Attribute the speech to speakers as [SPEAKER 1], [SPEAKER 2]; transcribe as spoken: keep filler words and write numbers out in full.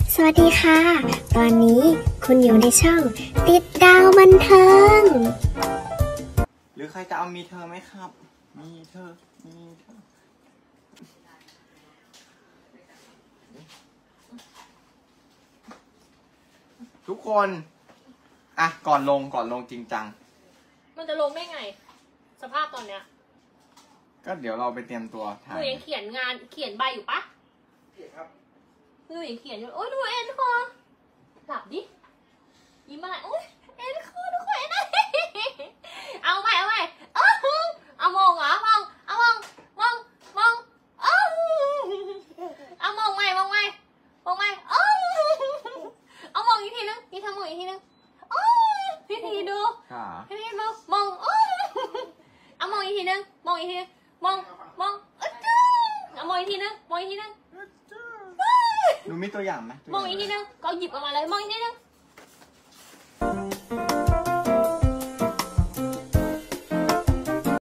[SPEAKER 1] สวัสดีค่ะตอนนี้คุณอยู่ในช่องติดดาวบันเทิง
[SPEAKER 2] หรือใครจะเอามีเธอไหมครับมีเธอมีเธอทุกคนอ่ะก่อนลงก่อนลงจริงจัง
[SPEAKER 3] มันจะลงได้ไงสภาพตอนเนี้ย
[SPEAKER 2] ก็เดี๋ยวเราไปเตรียมตัวถ่าย
[SPEAKER 3] หนูยังเขียนงานเขียนใบอยู่ปะ
[SPEAKER 2] เขียนครับ
[SPEAKER 3] หนูยังเขียนอยู่โอ๊ยดูเอ็นคอหลับดิยิ้มอะไรโอ๊ยเอ็นคอทุกคนเอ็นเอาใหม่เอาใหม่เออเอามองเหรอมองเอามองมองมองเออเอามองใหม่มองใหม่มองใหม่เออเอามองอีกทีนึงนี่ทำมองอีกทีนึงโอ้พี่ทีดูพี่ทีมองมองโอ้เอามองอีกทีนึงมองอีกทีนึงมองมองเอามองอีกทีนึงมองอีกทีนึง
[SPEAKER 2] หนูมีตัวอย่างไหม
[SPEAKER 3] มองอีกทีนึงก็หยิบออกมาเลยมองอีกทีนึง